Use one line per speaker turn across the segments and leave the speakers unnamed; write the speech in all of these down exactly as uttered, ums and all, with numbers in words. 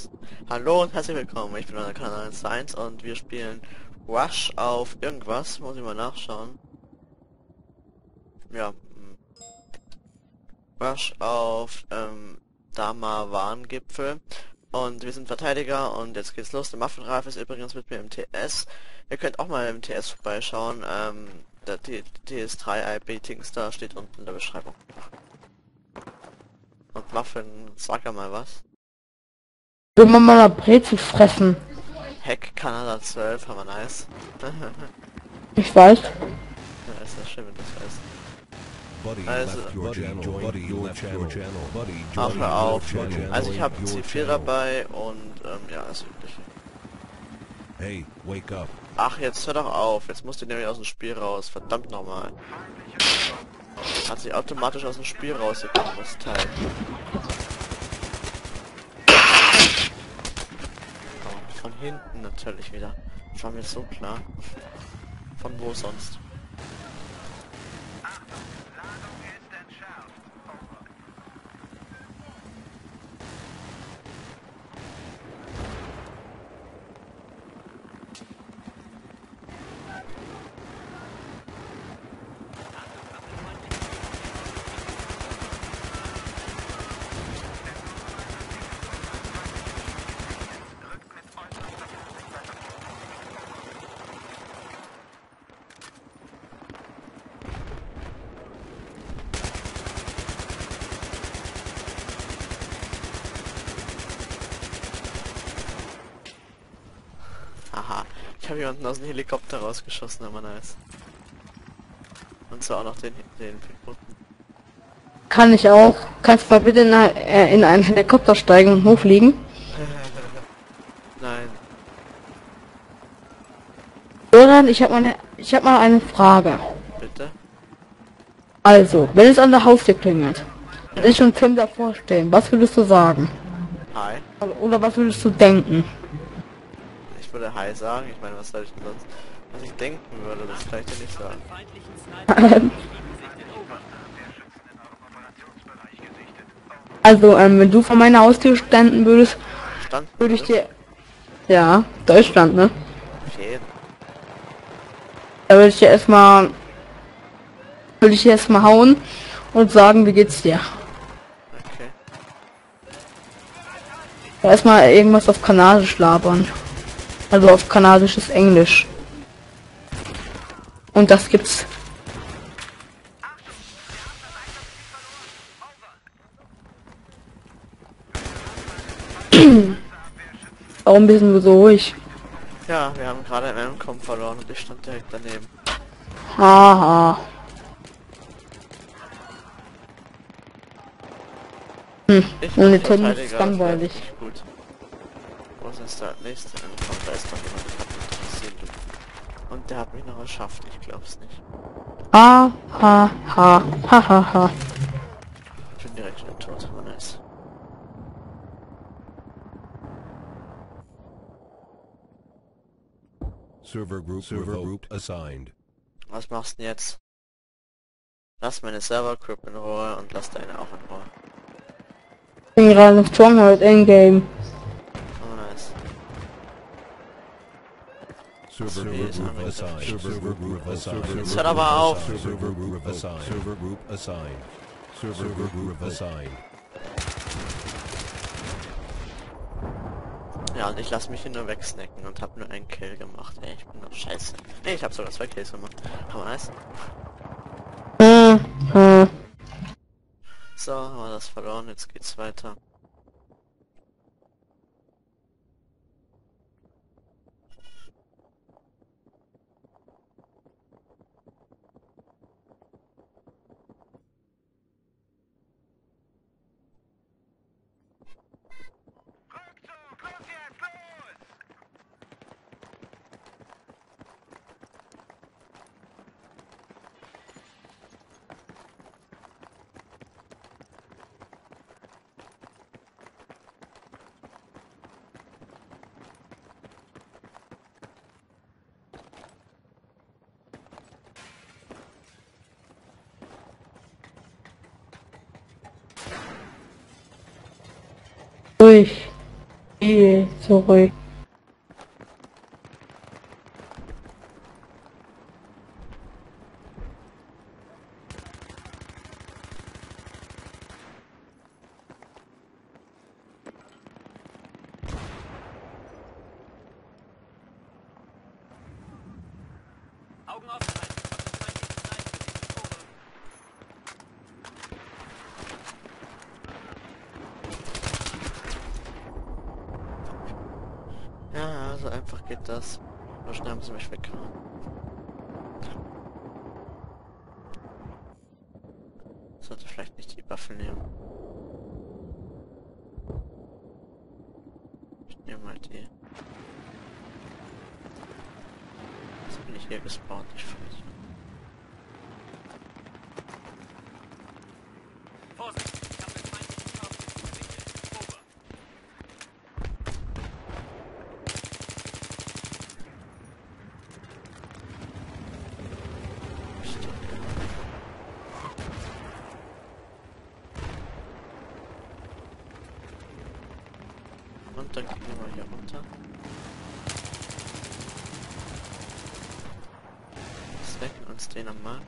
Los. Hallo und herzlich willkommen, ich bin euer Kanal eins und wir spielen Rush auf irgendwas, muss ich mal nachschauen. Ja, hm. Rush auf ähm, Dama-Warngipfel und wir sind Verteidiger und jetzt geht's los. Der Muffin-Ralf ist übrigens mit mir im T S. Ihr könnt auch mal im T S vorbeischauen, ähm, der T S drei I B-Tingstar steht unten in der Beschreibung. Und Muffin, sag ja mal was.
Will man mal eine Brezel fressen?
Heck Kanada zwölf, aber nice.
Ich weiß.
Ja, ist ja schön, wenn du das weißt.
Buddy
Also,
left your channel. Buddy left your channel. Buddy
ach,
joined
hör
your
auf.
channel.
Also ich habe
Your
C vier
channel.
dabei und ähm, ja, das übliche.
Hey, wake up.
Ach, jetzt hör doch auf. Jetzt musst du nämlich aus dem Spiel raus. Verdammt nochmal. Hat sich automatisch aus dem Spiel rausgekommen, das Teil. Oh, von hinten natürlich wieder. Das war mir so klar. Von wo sonst? Haha, ich habe jemanden aus dem Helikopter rausgeschossen, aber nice. Und zwar auch noch den, den Piloten.
Kann ich auch. Kannst du mal bitte in, ein- äh, in einen Helikopter steigen und hochfliegen?
Nein.
Joran, ich habe mal, ich habe mal eine Frage.
Bitte?
Also, wenn es an der Haustür klingelt und ich und Tim davor stehen, was würdest du sagen?
Hi.
Oder was würdest du denken?
Ich würde Hi sagen. Ich meine, was soll ich denn sonst? Was ich denken würde, das kann ich dir nicht sagen.
Also, ähm, wenn du vor meiner Haustür standen würdest,
Stand
würde ich dir... Ja, Deutschland, ne?
auf jeden.
Da würde ich dir erstmal... Würde ich dir erstmal hauen und sagen, wie geht's dir?
Okay.
Erstmal irgendwas auf Kanadisch labern. Also auf kanadisches Englisch. Und das gibt's. Warum bist du so ruhig?
Ja, wir haben gerade einen Kampf verloren und ich stand direkt daneben.
Haha. Hm.
Ich
Ohne
bin
Tim
Verteidiger,
ist
das war
langweilig.
nicht gut. Wo ist jetzt der nächste Endkampf? Da ist doch jemand, der hat mich interessiert. Und der hat mich noch erschafft, ich glaub's nicht.
Ha ha ha ha ha ha.
Ich bin direkt schon tot, aber nice.
Server group server group assigned.
Was machst du denn jetzt? Lass meine Server-Group in Ruhe und lass deine auch in Ruhe.
Ich bin gerade im Stronghold Endgame.
Oh nice.
Server
Nee, ist
group
angezeigt.
assigned. Server group assigned.
Jetzt hört aber auf.
Server group assigned. Server group assigned. Server group assigned.
Ja, und ich lass mich hier nur wegsnacken und hab nur einen Kill gemacht. Ey, ich bin doch scheiße. Nee, ich hab sogar zwei Kills gemacht. Aber nice.
Hm, hm.
So, haben wir das verloren, jetzt geht's weiter.
Ruhig. Eh, zurück.
Augen offen halten.
Ja, so einfach geht das. So schnell haben sie mich weggehauen. Sollte vielleicht nicht die Waffe nehmen. Ich nehme mal die. Jetzt bin ich hier gespawnt, ich weiß.
Vorsicht, ich habe den feindlichen Fahrzeug gesichtet. Over.
Und dann gehen wir mal hier runter. Snacken uns den am Markt.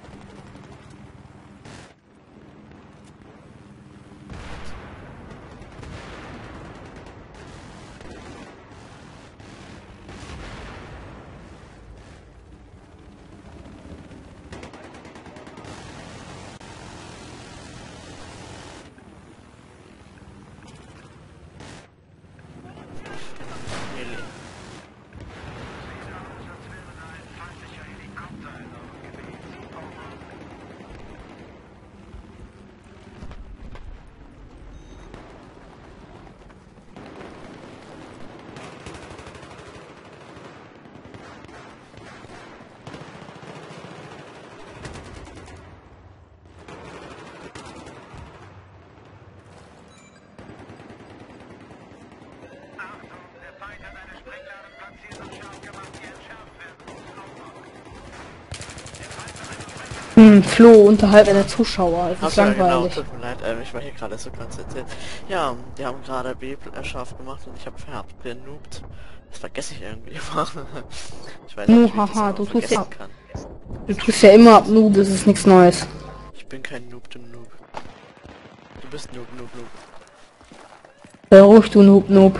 Hm, Flo, unterhalb einer Zuschauer. Es ist
Ach ja, genau,
langweilig.
tut mir leid, ähm, ich war hier gerade so konzentriert. Ja, die haben gerade B scharf gemacht und ich habe hab genoobt. Das vergesse ich irgendwie immer. Ich weiß nicht, wie ich das
Muhaha,
immer
du tust ja,
vergessen kann.
du tust ja immer ab Noob, das ist nichts Neues.
Ich bin kein Noob, du Noob. Du bist Noob, Noob, Noob.
Sei ruhig, du Noob, Noob.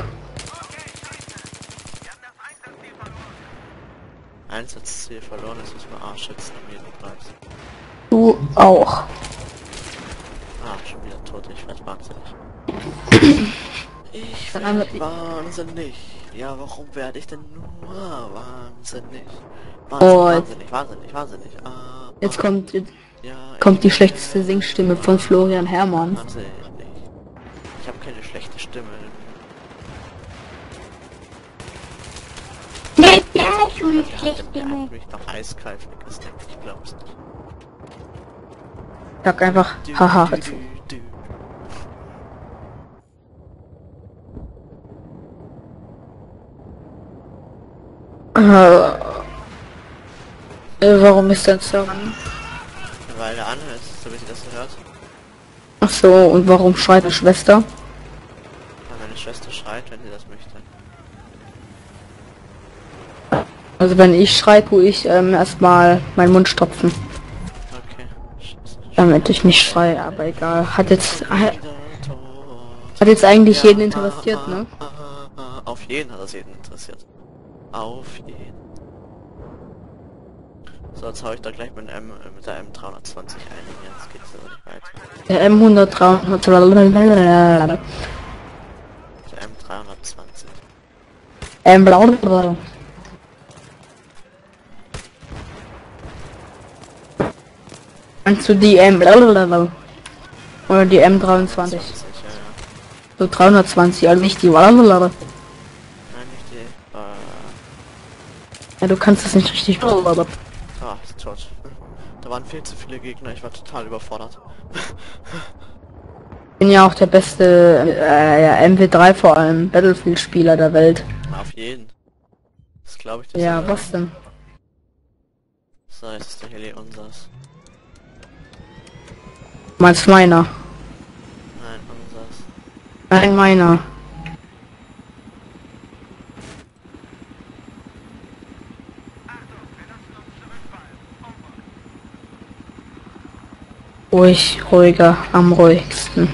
Einsatzziel verloren, es ist mir A-Schützen um jeden Preis.
Du auch.
Ah, schon wieder tot, ich werd wahnsinnig. Ich
Dann haben
werd
wir-
wahnsinnig. Ja, warum werde ich denn nur wahnsinnig?
Oh,
Wahnsinnig, wahnsinnig, wahnsinnig, wahnsinnig. Ah,
Jetzt
ah,
kommt, jetzt
ja,
kommt die
ich
schlechteste
werd
Singstimme von Florian Herrmann.
Wahnsinnig. Ich habe keine schlechte Stimme.
Ja,
Der hat, der hat mich doch eiskalt weggesnackt, ich glaub's nicht.
Sag einfach,
Du,
haha,
du,
zu.
du, du.
Äh, äh, warum ist das so?
Weil der andere ist, so wie sie das so hört.
Ach so, und warum schreit die Schwester?
Weil meine Schwester schreit, wenn sie das möchte.
Also wenn ich schrei, tue ich ähm, erstmal meinen Mund stopfen,
Okay. Scheiße.
damit ich nicht schreie, aber egal. Hat jetzt hat
Wieder tot.
jetzt eigentlich
Ja,
jeden
ah,
interessiert,
ah,
ne?
ah, ah, ah. Auf jeden hat das jeden interessiert. Auf jeden. So, jetzt hau ich da gleich mit, dem M, äh, mit der M dreihundertzwanzig ein. Jetzt geht's aber nicht weiter.
Der M hundertdrei.
Der M dreihundertzwanzig.
Ähm, blablabla. Meinst du die M blablabla? Oder die M dreiundzwanzig?
zwanzig, ja, ja.
So dreihundertzwanzig, also nicht die blablabla.
Nein, nicht die. Äh,
Ja, du kannst das nicht richtig blablabla.
ah, ist tot. Da waren viel zu viele Gegner, ich war total überfordert.
Ich bin ja auch der beste äh, ja, M W drei vor allem Battlefield-Spieler der Welt.
Auf jeden. Das glaube ich dir
Ja,
sogar.
was denn?
So, jetzt ist der Heli unsers.
Meinst meiner?
Nein, unsers.
Nein, meiner. Ruhig, ruhiger, am ruhigsten.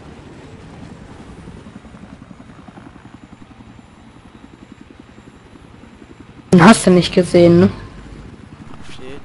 Den hast du nicht gesehen, ne?
Auf jeden.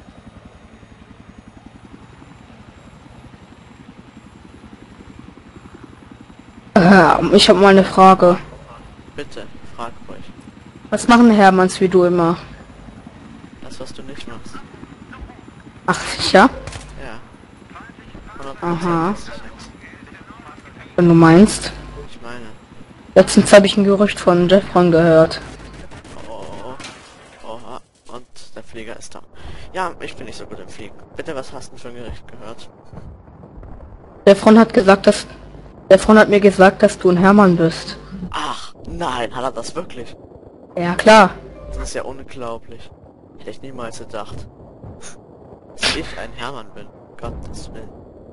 Äh, ich habe mal eine Frage.
Bitte, frag ruhig.
Was machen Hermanns wie du immer?
Das, was du nicht machst.
Ach, sicher?
Ja. hundert
Aha.
Prozent ist sicher.
Wenn du meinst.
Ich meine.
Letztens habe ich ein Gerücht von Jeffron gehört.
Oh, oh, oh. Oha. Und der Flieger ist da. Ja, ich bin nicht so gut im Fliegen. Bitte, was hast du für ein Gericht gehört?
Jeffron hat gesagt, dass... Jeffron hat mir gesagt, dass du ein Hermann bist.
Ach, nein, hat er das wirklich?
Ja, klar.
Das ist ja unglaublich. Hätte ich niemals gedacht. Dass ich ein Hermann bin. Gottes Willen.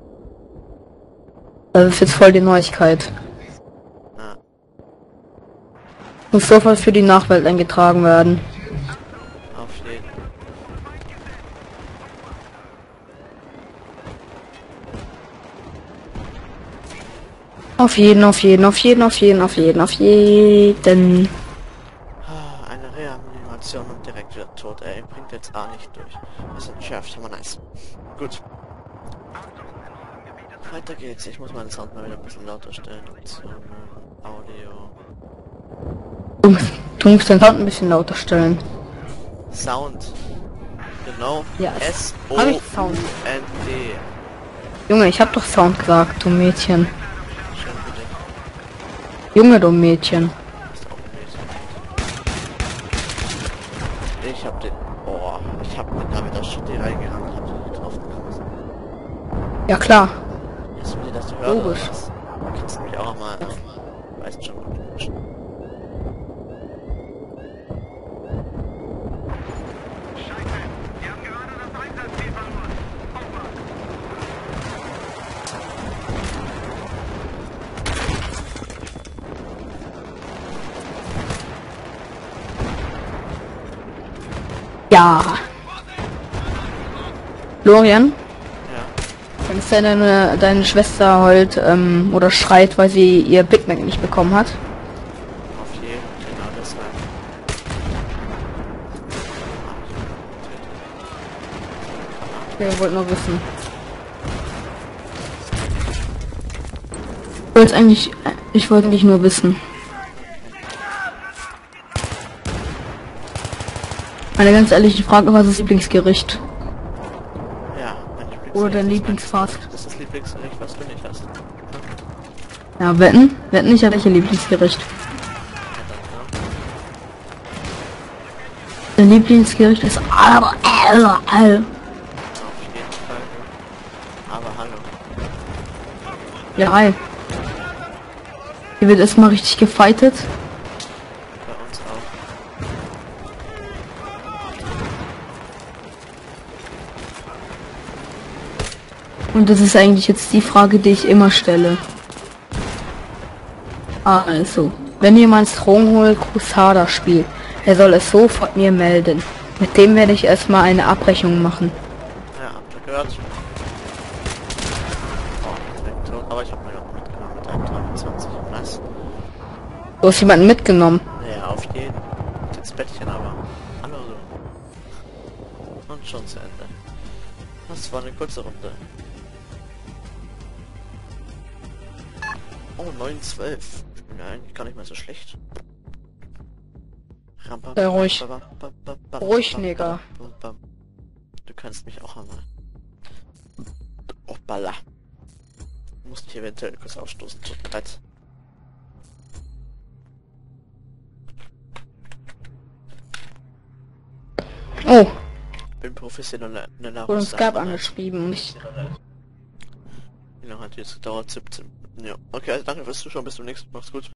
Das ist jetzt voll die Neuigkeit.
Ja.
Muss sofort für die Nachwelt eingetragen werden.
Auf jeden.
Auf jeden, auf jeden, auf jeden, auf jeden, auf jeden, auf jeden.
Ah, eine Reanimation und direkt wieder tot, ey. Bringt jetzt A nicht durch. Wir sind schärft, aber nice. Gut. Weiter geht's. Ich muss meinen Sound mal wieder ein bisschen lauter stellen. Optionen, Audio.
Du, du musst den Sound ein bisschen lauter stellen.
Sound. Genau.
Ja,
S O
hab ich Sound.
N D.
Junge, ich hab doch Sound gesagt, du Mädchen.
Schön für dich.
Junge, du Mädchen.
Ist auch ein Mädchen. Ich hab den... Oh, ich hab den da mit der Shitty reingerannt. Hab den getroffen.
Ja klar.
Jetzt will ich, dass du hörst.
Logisch.
Du kennst mich auch mal. Ähm, weißt schon, gut.
Ja. Florian,
Ja.
wenn deine, deine Schwester heult ähm, oder schreit, weil sie ihr Big Mac nicht bekommen hat.
Auf jeden, genau deshalb.
Wir wollten nur wissen. Ich wollte eigentlich, ich wollte nicht nur wissen. Eine ganz ehrliche Frage, was ist das Lieblingsgericht?
Ja, mein Lieblingsgericht.
Oder dein
ist
Lieblingsfast?
mein- Das ist das Lieblingsgericht, was du nicht hast.
Ja, wetten? Wetten, ich habe welche Lieblingsgericht.
Ja, dann,
Dein Lieblingsgericht ist...
ja. Auf jeden Fall. Aber hallo.
Ja, hi. Hier wird erstmal richtig gefightet.
Bei uns auch.
Und das ist eigentlich jetzt die Frage, die ich immer stelle. Also, wenn jemand Stronghold Crusader spielt, er soll es sofort mir melden. Mit dem werde ich erstmal eine Abrechnung machen.
Ja, habt ihr gehört? Oh, direkt tot. Aber ich hab mir noch mitgenommen mit einem dreiundzwanzig. Nice.
Du hast jemanden mitgenommen.
Ja, auf jeden. Ins Bettchen aber. Hallo so. Und schon zu Ende. Das war eine kurze Runde. Oh, neun zwölf. Ich bin ja eigentlich gar nicht mehr so schlecht.
Sei ruhig. Ruhig, Nigger.
Du kannst mich auch einmal. Oh, Baller. Muss ich eventuell kurz aufstoßen. Zu breit.
Oh,
Bin professioneller
wurde uns Skype angeschrieben und ich...
Wie lange hat jetzt gedauert? siebzehn. Ja. Okay, also danke fürs Zuschauen. Bis zum nächsten Mal. Macht's gut.